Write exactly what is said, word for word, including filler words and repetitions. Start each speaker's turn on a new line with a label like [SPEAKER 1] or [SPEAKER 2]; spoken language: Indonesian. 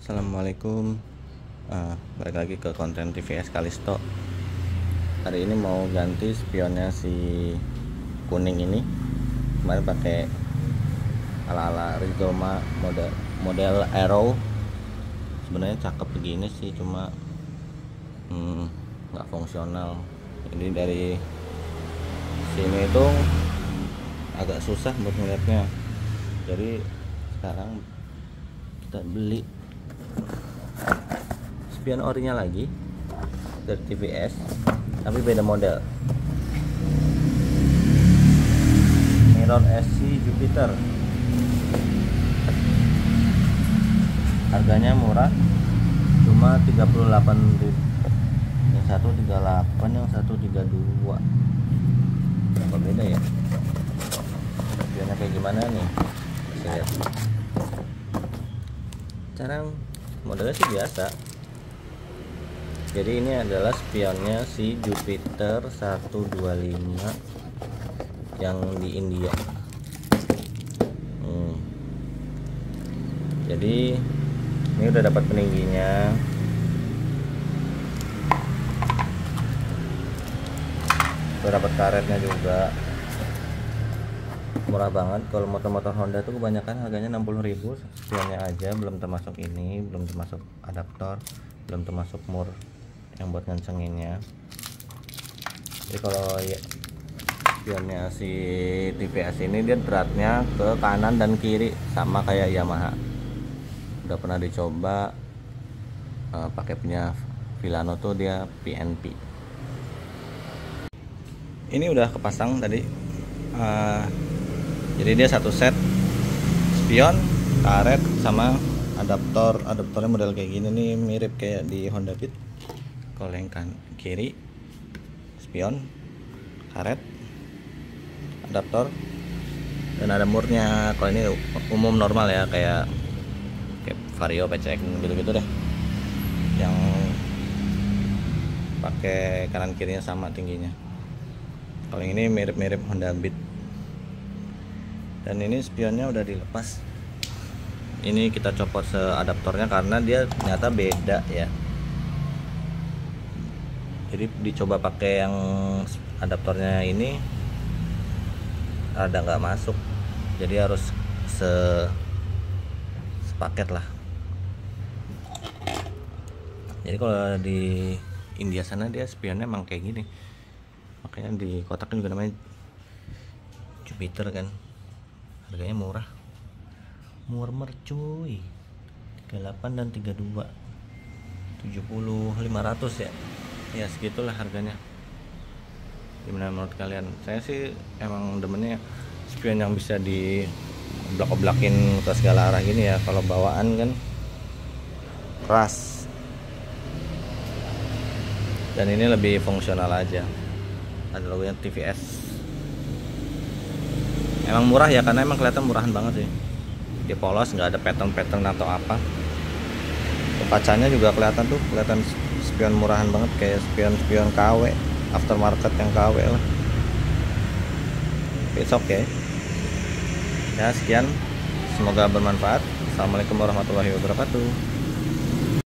[SPEAKER 1] Assalamualaikum. Uh, balik lagi ke konten T V S Kalisto. Hari ini mau ganti spionnya si kuning ini. Kemarin pakai ala-ala Rizoma model model Arrow. Sebenarnya cakep begini sih, cuma hmm, nggak fungsional. Ini dari sini itu agak susah buat ngeliatnya. Jadi sekarang kita beli spion orinya lagi dari T V S, tapi beda model. Mirror S C Jupiter. Harganya murah, cuma tiga puluh delapan ribu. Yang satu tiga puluh delapan, yang satu tiga puluh dua. Apa beda ya? Spionnya kayak gimana nih? Kita lihat. Cara modelnya sih biasa. Jadi ini adalah spionnya si Jupiter seratus dua puluh lima yang di India. hmm. Jadi ini udah dapat peningginya. Udah dapat karetnya juga. Murah banget. Kalau motor-motor Honda tuh kebanyakan harganya enam puluh ribu spionnya aja, belum termasuk ini, belum termasuk adaptor, belum termasuk mur yang buat ngencenginnya. Jadi kalau ya spionnya si T V S ini, dia beratnya ke kanan dan kiri sama kayak Yamaha. Udah pernah dicoba uh, pakai punya Villano tuh, dia P N P. Ini udah kepasang tadi. Uh, jadi dia satu set spion, karet, sama adaptor. Adaptornya model kayak gini nih, mirip kayak di Honda Beat. Kalau yang kan kiri spion, karet, adaptor, dan ada murnya. Kalau ini umum normal ya, kayak kayak Vario, P C X gitu-gitu deh, yang pakai kanan kirinya sama tingginya. Kalau ini mirip-mirip Honda Beat. Dan ini spionnya udah dilepas. Ini kita copot seadaptornya karena dia ternyata beda ya. Jadi dicoba pakai yang adaptornya ini ada nggak masuk. Jadi harus se sepaket lah. Jadi kalau di India sana dia spionnya emang kayak gini. Makanya di kotaknya juga namanya Jupiter kan. Harganya murah, murah mercuy, tiga puluh delapan dan tiga puluh dua, tujuh puluh, lima ratus ya. Ya segitulah harganya. Gimana menurut kalian? Saya sih emang demennya spion yang bisa di oblak-oblakin ke segala arah gini ya. Kalau bawaan kan keras. Dan ini lebih fungsional aja. Ada logonya T V S. Emang murah ya, karena emang kelihatan murahan banget sih. Dia polos, nggak ada pattern-pattern atau apa. Kacanya juga kelihatan tuh, kelihatan spion murahan banget, kayak spion-spion K W, aftermarket yang K W lah. It's okay. Ya sekian, semoga bermanfaat. Assalamualaikum warahmatullahi wabarakatuh.